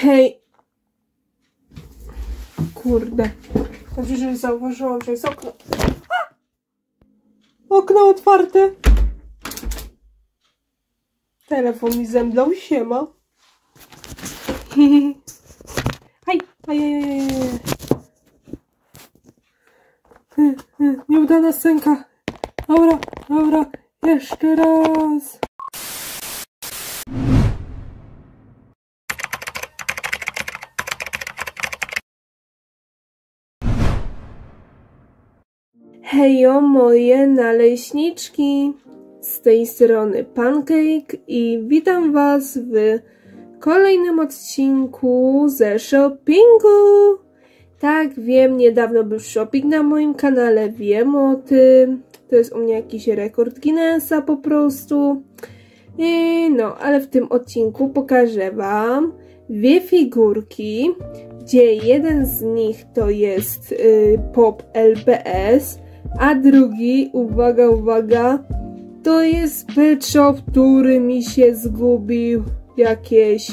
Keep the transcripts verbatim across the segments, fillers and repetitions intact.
Hej. Kurde. Dobrze, że zauważyłam, że jest okno. A! Okno otwarte. Telefon mi zemdlał, siema. Hej, hej, hej, hej. Nieudana scenka. Dobra, dobra, jeszcze raz. Hejo moje naleśniczki, z tej strony Pancake i witam was w kolejnym odcinku ze shoppingu. Tak, wiem, niedawno był shopping na moim kanale, wiem o tym, to jest u mnie jakiś rekord Guinnessa po prostu. I no, ale w tym odcinku pokażę wam dwie figurki, gdzie jeden z nich to jest y, Pop L P S, a drugi, uwaga, uwaga, to jest Pet Shop, który mi się zgubił. Jakieś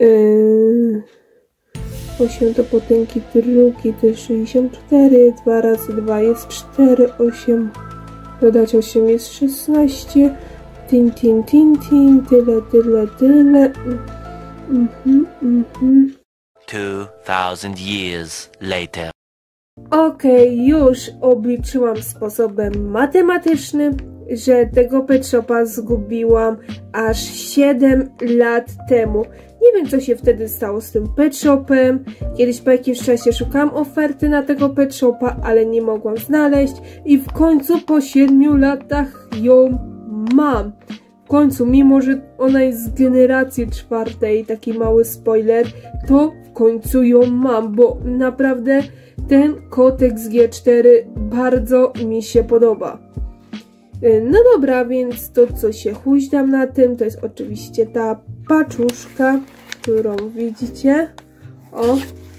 yy, osiem to potęgi drugi, to jest sześćdziesiąt cztery, dwa razy dwa jest cztery, osiem, dodać osiem jest szesnaście, tin, tin, tin, tin, tyle, tyle, tyle. Mhm, mhm. two thousand years later. Okej, okay, już obliczyłam sposobem matematycznym, że tego Pet Shopa zgubiłam aż siedem lat temu. Nie wiem, co się wtedy stało z tym Pet Shopem. Kiedyś po jakimś czasie szukałam oferty na tego Pet Shopa, ale nie mogłam znaleźć. I w końcu po siedmiu latach ją mam. W końcu, mimo że ona jest z generacji czwartej, taki mały spoiler, to w końcu ją mam, bo naprawdę ten kotek z G cztery bardzo mi się podoba. No dobra, więc to, co się huźdam na tym, to jest oczywiście ta paczuszka, którą widzicie. O.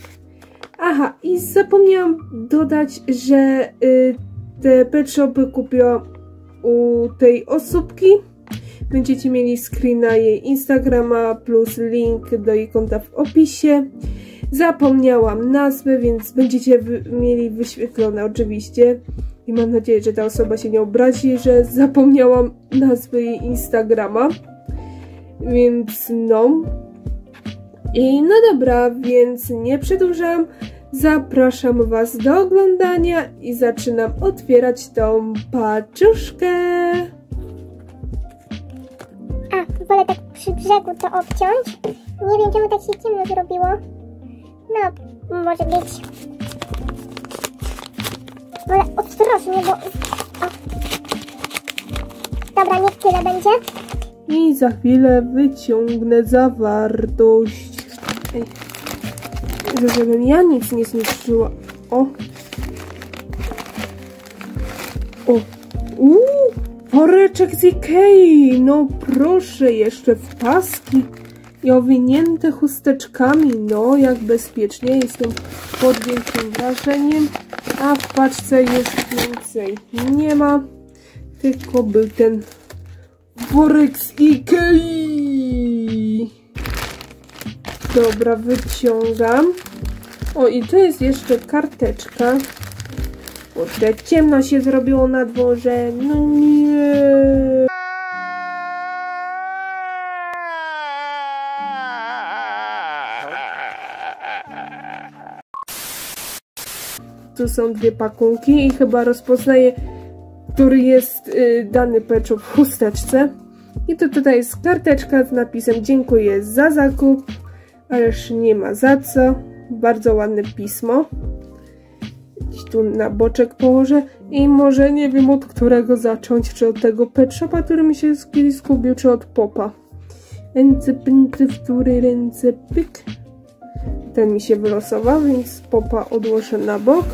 Aha, i zapomniałam dodać, że y, te Pet Shopy kupiłam u tej osóbki. Będziecie mieli screena jej Instagrama plus link do jej konta w opisie. Zapomniałam nazwy, więc będziecie wy mieli wyświetlone oczywiście. I mam nadzieję, że ta osoba się nie obrazi, że zapomniałam nazwy jej Instagrama. Więc no. I no dobra, więc nie przedłużam. Zapraszam was do oglądania i zaczynam otwierać tą paczuszkę. A, wolę tak przy brzegu to obciąć. Nie wiem, czemu tak się ciemno zrobiło. No, może być. Ale ostrożnie, bo... O. Dobra, niech tyle będzie. I za chwilę wyciągnę zawartość. Ej. Żebym ja nic nie zniszczyła. O. O. Uuu, woreczek z Ikei. No proszę, jeszcze w paski. I owinięte chusteczkami. No, jak bezpiecznie. Jestem pod wielkim wrażeniem. A w paczce jest więcej nie ma. Tylko był ten worek z Ikei. Dobra, wyciągam. O, i tu jest jeszcze karteczka. Kurde, ciemno się zrobiło na dworze. No nie. Tu są dwie pakunki i chyba rozpoznaję, który jest y, dany Pet Shop w chusteczce. I to tutaj jest karteczka z napisem dziękuję za zakup, ależ nie ma za co. Bardzo ładne pismo. Gdzieś tu na boczek położę i może nie wiem od którego zacząć, czy od tego Pet Shopa, który mi się kiedyś zgubił, czy od Popa. Ręce, pęty, w który ręce, pyk. Ten mi się wylosował, więc Popa odłożę na bok.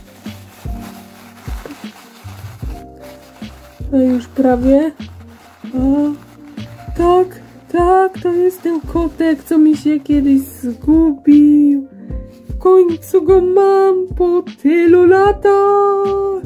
No już prawie. O, tak, tak, to jest ten kotek, co mi się kiedyś zgubił. W końcu go mam po tylu latach.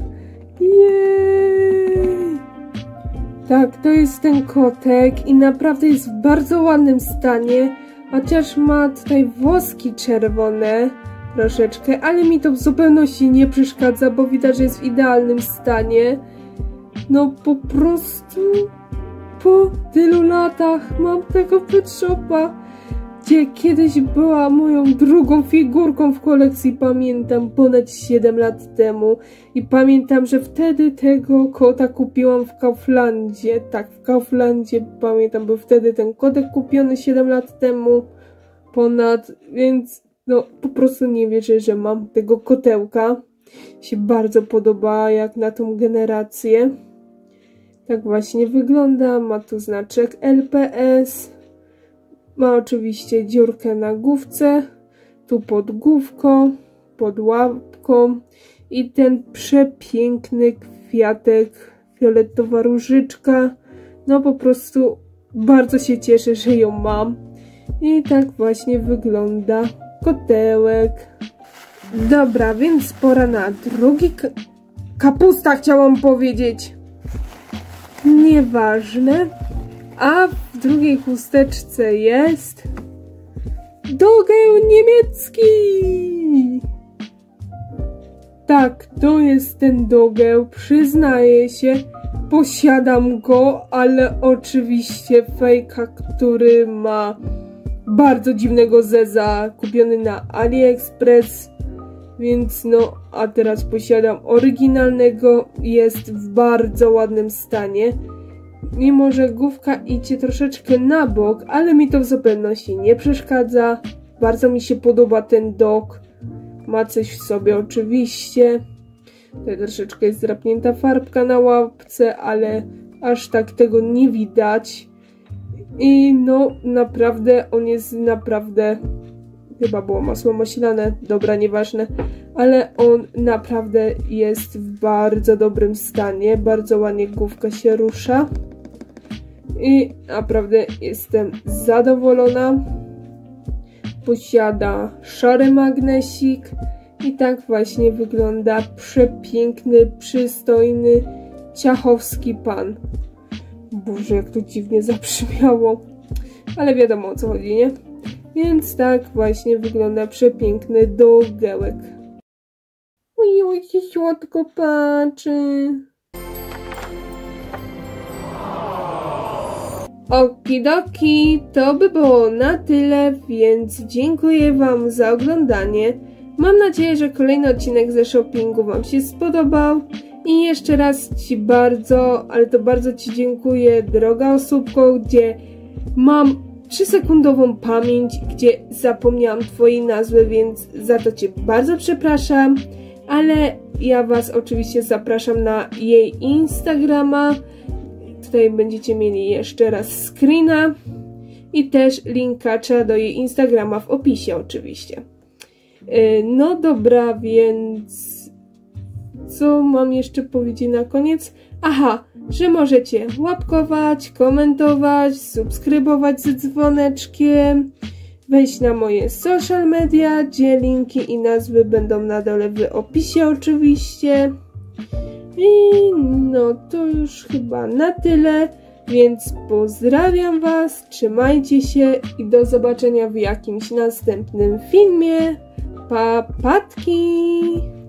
Jej. Tak, to jest ten kotek i naprawdę jest w bardzo ładnym stanie. Chociaż ma tutaj włoski czerwone troszeczkę, ale mi to w zupełności nie przeszkadza, bo widać, że jest w idealnym stanie. No po prostu po tylu latach mam tego Pet Shopa, gdzie kiedyś była moją drugą figurką w kolekcji, pamiętam, ponad siedem lat temu. I pamiętam, że wtedy tego kota kupiłam w Kauflandzie. Tak, w Kauflandzie, pamiętam, był wtedy ten kotek kupiony siedem lat temu ponad, więc no po prostu nie wierzę, że mam tego kotełka. Się bardzo podoba jak na tą generację. Tak właśnie wygląda, ma tu znaczek L P S. Ma oczywiście dziurkę na główce, tu pod główką, pod łapką i ten przepiękny kwiatek, fioletowa różyczka. No po prostu bardzo się cieszę, że ją mam. I tak właśnie wygląda kotełek. Dobra, więc pora na drugi ka kapusta chciałam powiedzieć. Nieważne. A w drugiej chusteczce jest dogeł niemiecki. Tak, to jest ten dogeł, przyznaję się, posiadam go, ale oczywiście fejka, który ma bardzo dziwnego zeza, kupiony na AliExpress, więc no, a teraz posiadam oryginalnego, jest w bardzo ładnym stanie. Mimo że główka idzie troszeczkę na bok, ale mi to w zupełności nie przeszkadza. Bardzo mi się podoba ten dog. Ma coś w sobie oczywiście. Tutaj troszeczkę jest zdrapnięta farbka na łapce, ale aż tak tego nie widać. I no naprawdę on jest naprawdę... Chyba było masło maślane, dobra, nieważne. Ale on naprawdę jest w bardzo dobrym stanie. Bardzo ładnie główka się rusza. I naprawdę jestem zadowolona. Posiada szary magnesik. I tak właśnie wygląda przepiękny, przystojny, ciachowski pan. Boże, jak to dziwnie zabrzmiało. Ale wiadomo, o co chodzi, nie? Więc tak właśnie wygląda przepiękny dogełek. Oj, oj, się słodko patrzy. Okidoki, to by było na tyle, więc dziękuję wam za oglądanie. Mam nadzieję, że kolejny odcinek ze shoppingu wam się spodobał. I jeszcze raz ci bardzo, ale to bardzo ci dziękuję, droga osóbko, gdzie mam trzysekundową pamięć, gdzie zapomniałam twojej nazwy, więc za to cię bardzo przepraszam. Ale ja was oczywiście zapraszam na jej Instagrama. Tutaj będziecie mieli jeszcze raz screena i też linkacza do jej Instagrama w opisie oczywiście. No dobra, więc co mam jeszcze powiedzieć na koniec? Aha, że możecie łapkować, komentować, subskrybować z dzwoneczkiem, wejść na moje social media, gdzie linki i nazwy będą na dole w opisie oczywiście. I no to już chyba na tyle, więc pozdrawiam was, trzymajcie się i do zobaczenia w jakimś następnym filmie. Pa, patki!